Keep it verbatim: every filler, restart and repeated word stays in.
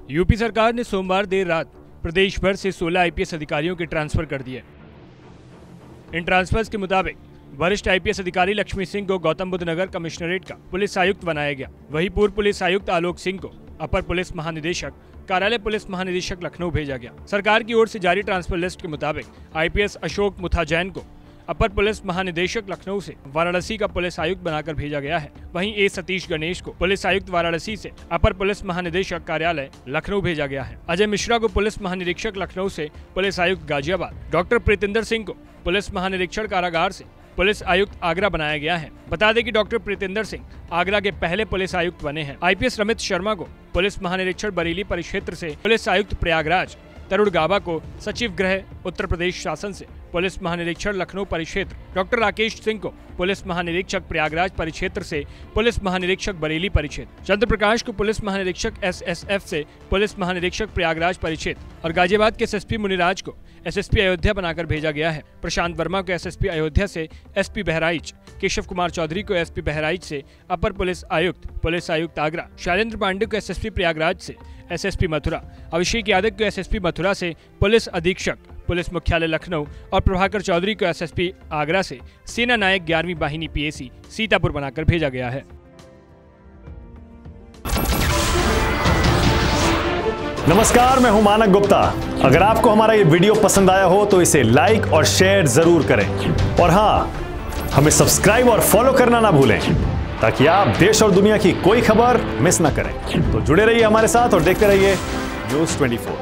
UP सरकार ने सोमवार देर रात प्रदेश भर से सोलह आईपीएस अधिकारियों के ट्रांसफर कर दिए। इन ट्रांसफर्स के मुताबिक वरिष्ठ आईपीएस अधिकारी लक्ष्मी सिंह को गौतम बुद्ध नगर कमिश्नरेट का पुलिस आयुक्त बनाया गया। वहीं पूर्व पुलिस आयुक्त आलोक सिंह को अपर पुलिस महानिदेशक कार्यालय पुलिस महानिदेशक लखनऊ भेजा गया। सरकार की ओर से जारी ट्रांसफर लिस्ट के मुताबिक आईपीएस अशोक मुथाजैन को अपर पुलिस महानिदेशक लखनऊ से वाराणसी का पुलिस आयुक्त बनाकर भेजा गया है। वहीं ए सतीश गणेश को पुलिस आयुक्त वाराणसी से अपर पुलिस महानिदेशक कार्यालय लखनऊ भेजा गया है। अजय मिश्रा को पुलिस महानिरीक्षक लखनऊ से पुलिस आयुक्त गाजियाबाद, डॉक्टर प्रीतिंदर सिंह को पुलिस महानिरीक्षक कारागार से पुलिस आयुक्त आगरा बनाया गया है। बता दें कि डॉक्टर प्रीतिंदर सिंह आगरा के पहले पुलिस आयुक्त बने हैं। आईपीएस रमित शर्मा को पुलिस महानिरीक्षक बरेली परिक्षेत्र से पुलिस आयुक्त प्रयागराज, तरुण गाबा को सचिव गृह उत्तर प्रदेश शासन से पुलिस महानिरीक्षक लखनऊ परिक्षेत्र, डॉक्टर राकेश सिंह को पुलिस महानिरीक्षक प्रयागराज परिक्षेत्र से पुलिस महानिरीक्षक बरेली परिक्षेत्र, चंद्र प्रकाश को पुलिस महानिरीक्षक एसएसएफ से पुलिस महानिरीक्षक प्रयागराज परिक्षेत्र और गाजियाबाद के एसएसपी मुनिराज को एसएसपी अयोध्या बनाकर भेजा गया है। प्रशांत वर्मा को एसएसपी अयोध्या से एसपी बहराइच, केशव कुमार चौधरी को एसपी बहराइच से अपर पुलिस आयुक्त पुलिस आयुक्त आगरा, शैलेंद्र पांडे को एसएसपी प्रयागराज से एसएसपी मथुरा, अभिषेक यादव को एसएसपी मथुरा से पुलिस अधीक्षक पुलिस मुख्यालय लखनऊ और प्रभाकर चौधरी को एसएसपी आगरा से सेना नायक ग्यारहवीं वाहिनी पीएसी सीतापुर बनाकर भेजा गया है। नमस्कार, मैं हूं मानक गुप्ता। अगर आपको हमारा ये वीडियो पसंद आया हो तो इसे लाइक और शेयर जरूर करें और हाँ, हमें सब्सक्राइब और फॉलो करना ना भूलें ताकि आप देश और दुनिया की कोई खबर मिस ना करें। तो जुड़े रहिए हमारे साथ और देखते रहिए न्यूज़ चौबीस।